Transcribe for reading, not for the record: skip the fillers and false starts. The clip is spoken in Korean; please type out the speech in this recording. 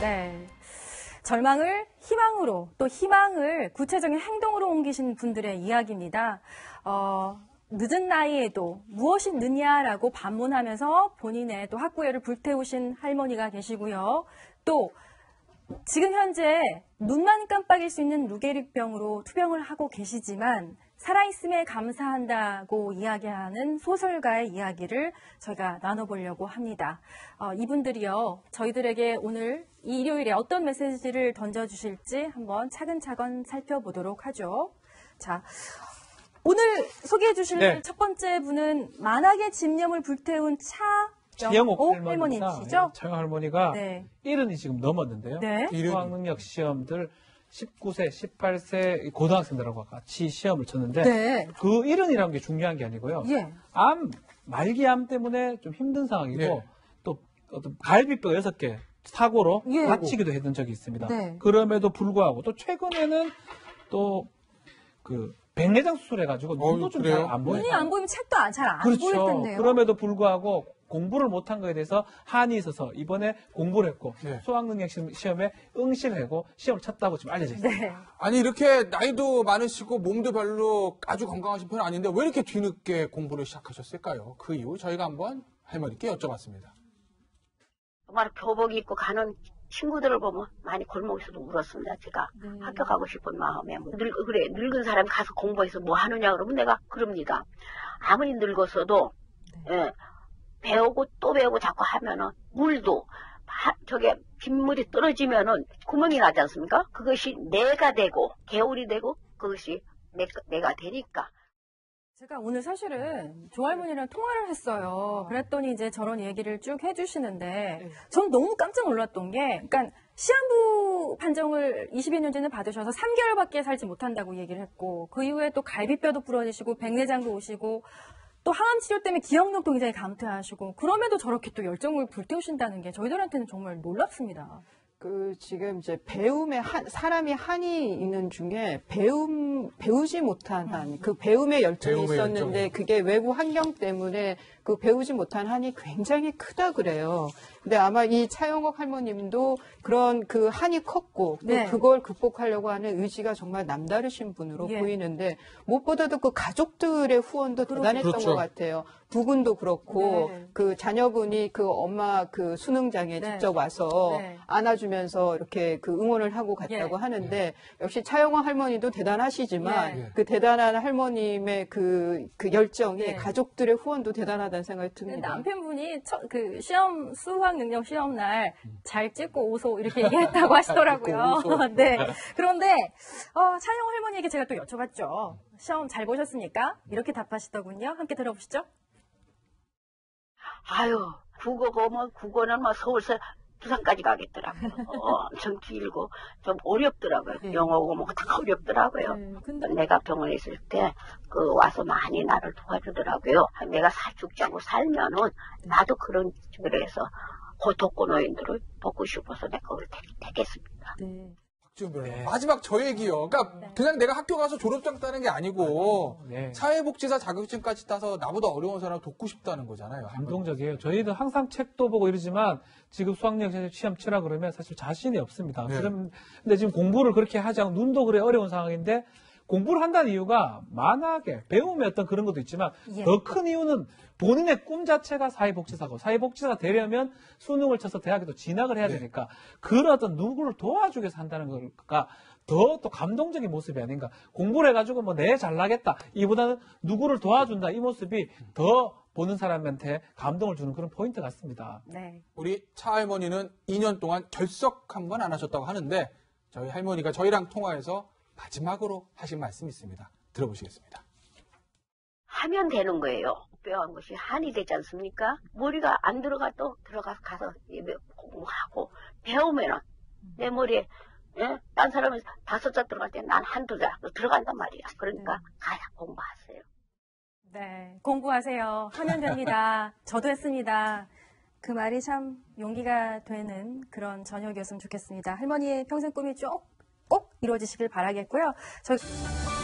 네. 절망을 희망으로, 또 희망을 구체적인 행동으로 옮기신 분들의 이야기입니다. 늦은 나이에도 무엇이 늦냐라고 반문하면서 본인의 또 학구열을 불태우신 할머니가 계시고요. 또 지금 현재 눈만 깜빡일 수 있는 루게릭병으로 투병을 하고 계시지만 살아있음에 감사한다고 이야기하는 소설가의 이야기를 저희가 나눠보려고 합니다. 이분들이요, 저희들에게 오늘 이 일요일에 어떤 메시지를 던져주실지 한번 차근차근 살펴보도록 하죠. 자, 오늘 소개해 주실 첫 번째 분은 만악의 집념을 불태운 차영옥 할머님이시죠? 차영옥 할머니가 70이 지금 넘었는데요. 수학능력 시험들 19세, 18세 고등학생들하고 같이 시험을 쳤는데 그 70이라는 게 중요한 게 아니고요. 말기암 때문에 좀 힘든 상황이고 또 어떤 갈비뼈 6개 사고로 다치기도 했던 적이 있습니다. 그럼에도 불구하고 또 최근에는 또 그 백내장 수술해가지고 눈도 좀 잘 안 보여요. 눈이 안 보이면 책도 잘 안 보일 텐데요. 그럼에도 불구하고 공부를 못한 거에 대해서 한이 있어서 이번에 공부를 했고 수학능력 시험에 응시를 하고 시험을 쳤다고 지금 알려져 있습니다. 아니 이렇게 나이도 많으시고 몸도 별로 아주 건강하신 편은 아닌데 왜 이렇게 뒤늦게 공부를 시작하셨을까요? 그 이유 저희가 한번 할머니께 여쭤봤습니다. 정말 교복 입고 가는 친구들을 보면 많이 골목에서도 울었습니다. 제가 학교 가고 싶은 마음에 그래 늙은 사람이 가서 공부해서 뭐 하느냐 그러면 내가 그럽니다. 아무리 늙었어도 배우고 또 배우고 자꾸 하면은 물도 저게 빗물이 떨어지면은 구멍이 나지 않습니까? 그것이 내가 되고 개울이 되고 그것이 내가 되니까. 제가 오늘 사실은 조할머니랑 통화를 했어요. 그랬더니 이제 저런 얘기를 쭉 해주시는데 전 너무 깜짝 놀랐던 게, 그러니까 시한부 판정을 22년 전에 받으셔서 3개월밖에 살지 못한다고 얘기를 했고, 그 이후에 또 갈비뼈도 부러지시고 백내장도 오시고 또 항암 치료 때문에 기억력도 굉장히 감퇴하시고, 그럼에도 저렇게 또 열정을 불태우신다는 게 저희들한테는 정말 놀랍습니다. 지금 이제 배움에 사람이 한이 있는 중에 배우지 못한 한, 그 배움의 열정이 있었는데 그게 외부 환경 때문에 그 배우지 못한 한이 굉장히 크다 그래요. 근데 아마 이 차영옥 할머님도 그런 그 한이 컸고 또 그걸 극복하려고 하는 의지가 정말 남다르신 분으로 보이는데, 무엇보다도 그 가족들의 후원도 대단했던 것 같아요. 부군도 그렇고 그 자녀분이 그 엄마 그 수능장에 직접 와서 안아주면서 이렇게 그 응원을 하고 갔다고 하는데, 역시 차영옥 할머니도 대단하시지만 그 대단한 할머님의 그 열정이 가족들의 후원도 대단하다는 생각이 듭니다. 남편분이 그 시험 수학 능력 시험 날 잘 찍고 오소 이렇게 얘기했다고 하시더라고요. 그런데 차영옥 할머니에게 제가 또 여쭤봤죠. 시험 잘 보셨습니까? 이렇게 답하시더군요. 함께 들어보시죠. 아유, 국어는 뭐 서울서 부산까지 가겠더라고요. 엄청 길고 좀 어렵더라고요. 영어고 뭐 다 어렵더라고요. 근데 내가 병원에 있을 때 와서 많이 나를 도와주더라고요. 내가 죽지 않고 살면은 나도 그런 식으로 해서 고독고 노인들을 돕고 싶어서 내가 그걸 택했습니다. 마지막 저 얘기요. 그러니까 그냥 내가 학교 가서 졸업장 따는 게 아니고 사회복지사 자격증까지 따서 나보다 어려운 사람을 돕고 싶다는 거잖아요. 감동적이에요. 저희도 항상 책도 보고 이러지만 지금 수학능력 시험 치라 그러면 사실 자신이 없습니다. 근데 지금 공부를 그렇게 하지 않고 눈도 그래 어려운 상황인데, 공부를 한다는 이유가 만학에 배움의 어떤 그런 것도 있지만 더 큰 이유는 본인의 꿈 자체가 사회복지사고, 사회복지사가 되려면 수능을 쳐서 대학에도 진학을 해야 되니까 그런 어떤 누구를 도와주기 위해서 한다는 거가 더 또 감동적인 모습이 아닌가. 공부를 해가지고 뭐 내 잘나겠다 이보다는 누구를 도와준다, 이 모습이 더 보는 사람한테 감동을 주는 그런 포인트 같습니다. 우리 차 할머니는 2년 동안 결석 한 번 안 하셨다고 하는데, 저희 할머니가 저희랑 통화해서 마지막으로 하신 말씀이 있습니다. 들어보시겠습니다. 하면 되는 거예요. 배운 것이 한이 되지 않습니까? 머리가 안 들어가도 가서 공부하고 배우면은 내 머리에 딴 사람이 5자 들어갈 때 난 1-2자 들어간단 말이야. 그러니까 가야 공부하세요. 공부하세요. 하면 됩니다. 저도 했습니다. 그 말이 참 용기가 되는 그런 저녁이었으면 좋겠습니다. 할머니의 평생 꿈이 꼭 이루어지시길 바라겠고요.